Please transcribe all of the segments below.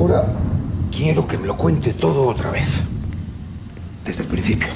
ahora quiero que me lo cuente todo otra vez. Desde el principio.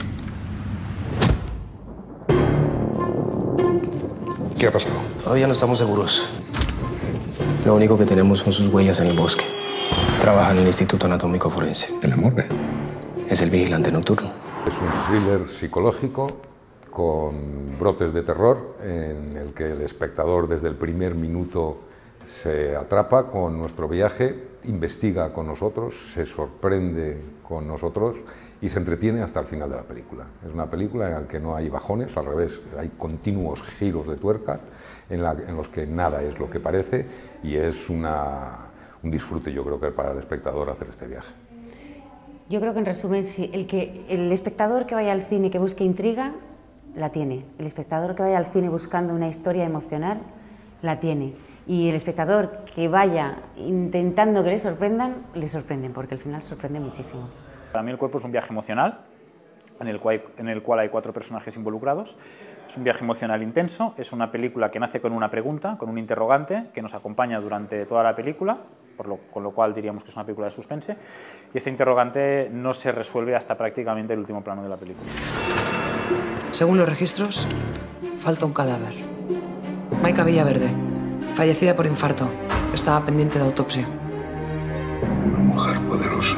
¿Qué ha pasado? Todavía no estamos seguros. Lo único que tenemos son sus huellas en el bosque. Trabaja en el Instituto Anatómico Forense. ¿En la morgue? Es el vigilante nocturno. Es un thriller psicológico con brotes de terror en el que el espectador desde el primer minuto se atrapa con nuestro viaje, investiga con nosotros, se sorprende con nosotros y se entretiene hasta el final de la película. Es una película en la que no hay bajones, al revés, hay continuos giros de tuerca en los que nada es lo que parece y es un disfrute, yo creo que para el espectador hacer este viaje. Yo creo que en resumen, si el espectador que vaya al cine que busque intriga, la tiene. El espectador que vaya al cine buscando una historia emocional, la tiene. Y el espectador que vaya intentando que le sorprenden, porque al final sorprende muchísimo. Para mí El cuerpo es un viaje emocional, en el cual hay 4 personajes involucrados. Es un viaje emocional intenso, es una película que nace con una pregunta, con un interrogante, que nos acompaña durante toda la película, con lo cual diríamos que es una película de suspense, y este interrogante no se resuelve hasta prácticamente el último plano de la película. Según los registros, falta un cadáver. Maika Villaverde, fallecida por infarto. Estaba pendiente de autopsia. Una mujer poderosa.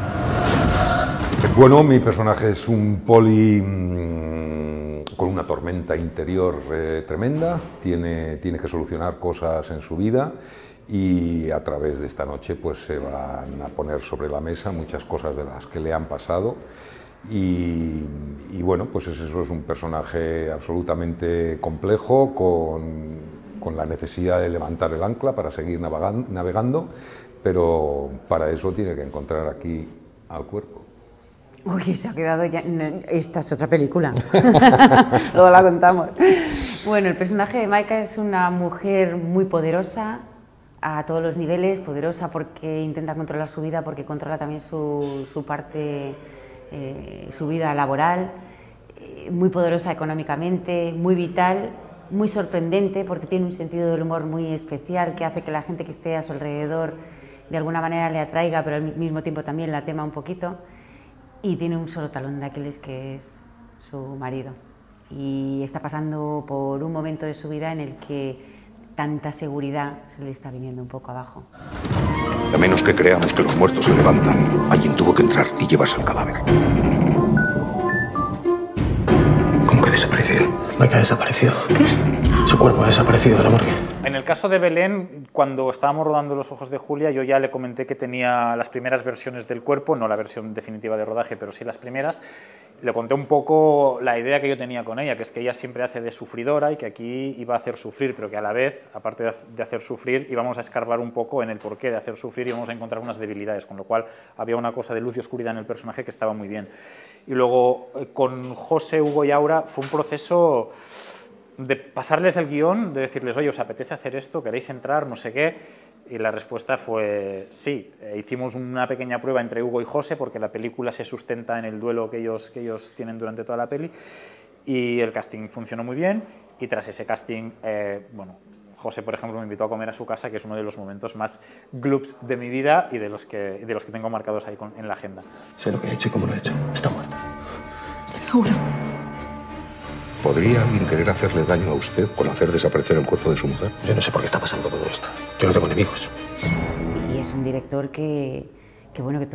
Bueno, mi personaje es un poli con una tormenta interior tremenda, tiene que solucionar cosas en su vida y a través de esta noche pues se van a poner sobre la mesa muchas cosas de las que le han pasado y bueno, pues eso es un personaje absolutamente complejo con la necesidad de levantar el ancla para seguir navegando, pero para eso tiene que encontrar aquí al cuerpo. Uy, se ha quedado ya... Esta es otra película. Luego la contamos. Bueno, el personaje de Maika es una mujer muy poderosa a todos los niveles, poderosa porque intenta controlar su vida, porque controla también su parte, su vida laboral, muy poderosa económicamente, muy vital, muy sorprendente porque tiene un sentido del humor muy especial que hace que la gente que esté a su alrededor de alguna manera le atraiga, pero al mismo tiempo también la tema un poquito. Y tiene un solo talón de Aquiles que es su marido. Y está pasando por un momento de su vida en el que tanta seguridad se le está viniendo un poco abajo. A menos que creamos que los muertos se levantan, alguien tuvo que entrar y llevarse el cadáver. ¿Cómo que ha desaparecido? Maika ha desaparecido. ¿Qué? Su cuerpo ha desaparecido de la morgue. En el caso de Belén, cuando estábamos rodando Los ojos de Julia, yo ya le comenté que tenía las primeras versiones del cuerpo, no la versión definitiva de rodaje, pero sí las primeras. Le conté un poco la idea que yo tenía con ella, que es que ella siempre hace de sufridora y que aquí iba a hacer sufrir, pero que a la vez, aparte de hacer sufrir, íbamos a escarbar un poco en el porqué de hacer sufrir y íbamos a encontrar unas debilidades, con lo cual había una cosa de luz y oscuridad en el personaje que estaba muy bien. Y luego con José, Hugo y Aura fue un proceso de pasarles el guión, de decirles, oye, ¿os apetece hacer esto? ¿Queréis entrar? No sé qué. Y la respuesta fue sí. Hicimos una pequeña prueba entre Hugo y José, porque la película se sustenta en el duelo que ellos tienen durante toda la peli, y el casting funcionó muy bien, y tras ese casting, bueno, José, por ejemplo, me invitó a comer a su casa, que es uno de los momentos más gloops de mi vida y de los que tengo marcados ahí en la agenda. Sé lo que ha hecho y cómo lo ha hecho. Está muerta. ¿Seguro? ¿Podría alguien querer hacerle daño a usted con hacer desaparecer el cuerpo de su mujer? Yo no sé por qué está pasando todo esto. Yo no tengo enemigos. Y es un director que bueno, que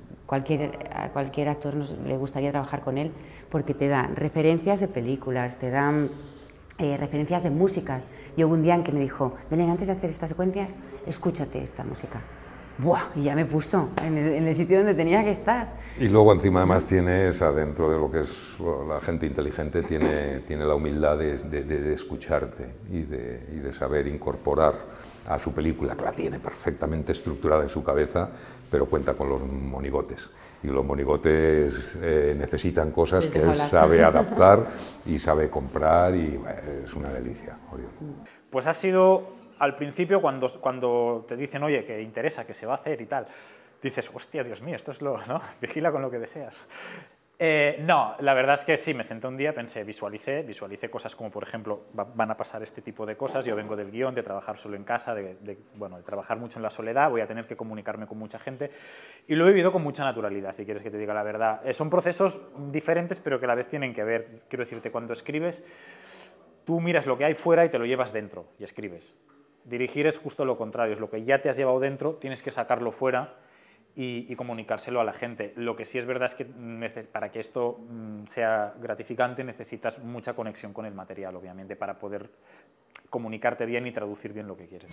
a cualquier actor le gustaría trabajar con él, porque te da referencias de películas, te dan referencias de músicas. Y hubo un día en que me dijo, Belén, antes de hacer esta secuencia, escúchate esta música. ¡Buah! Y ya me puso en el sitio donde tenía que estar. Y luego encima además tienes, adentro de lo que es la gente inteligente, tiene la humildad de escucharte y de saber incorporar a su película, que la tiene perfectamente estructurada en su cabeza, pero cuenta con los monigotes. Y los monigotes necesitan cosas que él sabe adaptar y sabe comprar y bueno, es una delicia. Oriol. Pues ha sido... Al principio, cuando te dicen, oye, que interesa, que se va a hacer y tal, dices, hostia, Dios mío, esto es lo, ¿no? Vigila con lo que deseas. No, la verdad es que sí, me senté un día, pensé, visualicé cosas como, por ejemplo, van a pasar este tipo de cosas, yo vengo del guión, de trabajar solo en casa, bueno, de trabajar mucho en la soledad, voy a tener que comunicarme con mucha gente, y lo he vivido con mucha naturalidad, si quieres que te diga la verdad. Son procesos diferentes, pero que a la vez tienen que ver. Quiero decirte, cuando escribes, tú miras lo que hay fuera y te lo llevas dentro, y escribes. Dirigir es justo lo contrario, es lo que ya te has llevado dentro, tienes que sacarlo fuera, y comunicárselo a la gente. Lo que sí es verdad es que para que esto sea gratificante necesitas mucha conexión con el material, obviamente, para poder comunicarte bien y traducir bien lo que quieres.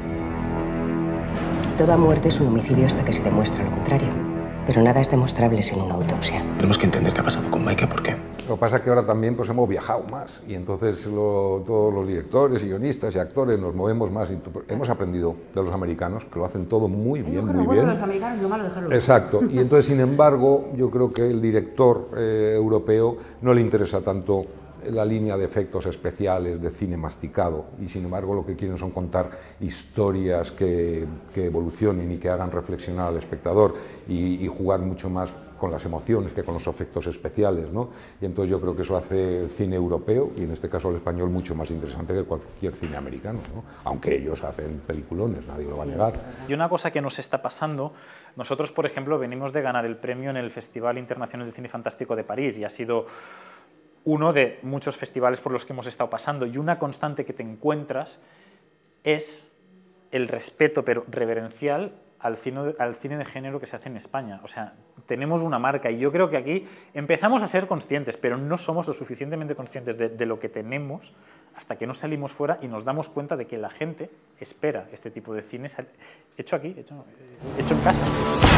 Toda muerte es un homicidio hasta que se demuestra lo contrario. Pero nada es demostrable sin una autopsia. Tenemos que entender qué ha pasado con Maika, ¿por qué? Lo que pasa es que ahora también pues, hemos viajado más y entonces todos los directores y guionistas y actores nos movemos más. Hemos aprendido de los americanos, que lo hacen todo muy bien, muy bien. Los americanos, lo malo dejarlo. Exacto. Y entonces, sin embargo, yo creo que el director europeo no le interesa tanto la línea de efectos especiales, de cine masticado, y sin embargo lo que quieren son contar historias que evolucionen y que hagan reflexionar al espectador y jugar mucho más con las emociones que con los efectos especiales, ¿no? Y entonces yo creo que eso hace el cine europeo, y en este caso el español, mucho más interesante que cualquier cine americano, ¿no? Aunque ellos hacen peliculones, nadie lo va a negar. Y una cosa que nos está pasando, nosotros por ejemplo venimos de ganar el premio en el Festival Internacional de Cine Fantástico de París, y ha sido uno de muchos festivales por los que hemos estado pasando, y una constante que te encuentras es el respeto, pero reverencial, al cine de género que se hace en España. O sea, tenemos una marca, y yo creo que aquí empezamos a ser conscientes, pero no somos lo suficientemente conscientes de lo que tenemos hasta que no salimos fuera y nos damos cuenta de que la gente espera este tipo de cine hecho aquí, hecho en casa.